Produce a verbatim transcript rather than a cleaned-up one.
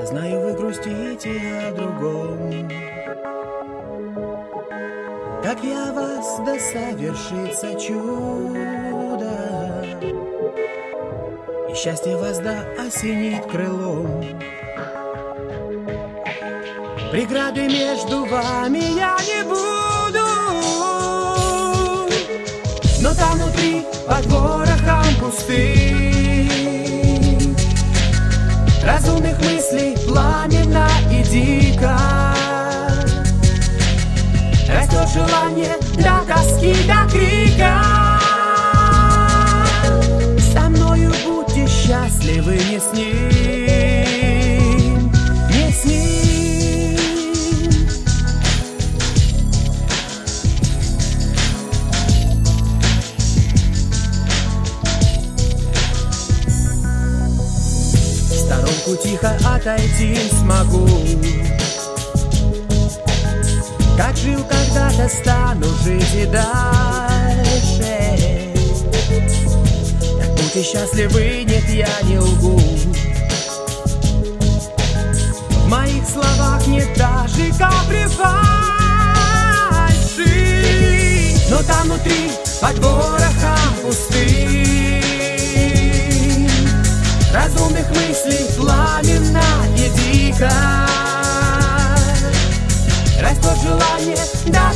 Знаю, вы грустите о другом. Как я вас, да совершится чудо, и счастье вас да осенит крылом. Преграды между вами я не буду, но там внутри под ворохом пустых разумных мыслей пламенно и дико растет желание до тоски, до крика. Со мною будьте счастливы, не с ним, не с ним. В сторонку тихо отойти смогу. Как жил когда-то, стану жить и дальше. Так будьте счастливы, нет, я не лгу. В моих словах нет даже капли фальши, но там внутри под ворохом пустых разумных мыслей пламенно и дико растет желание, да.